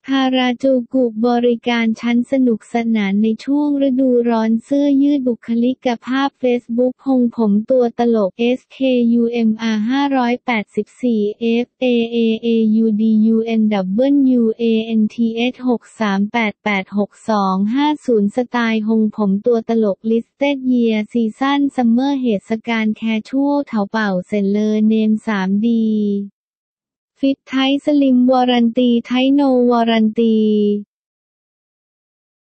ฮาราจูกุบริการชั้นสนุกสนานในช่วงฤดูร้อนเสื้อยืดบุคลิกภาพเฟซบุ๊กฮงผมตัวตลก SKUMR 584 FAAAUDUNWANTH 6388625 สไตล์ฮงผมตัวตลก Listed Year Season Summer เหตุการณ์แคชชวลเถาเป่าเซ็นเลอร์เนม 3Dฟิตไทสลิมวอรันตีไทโนวอรันตี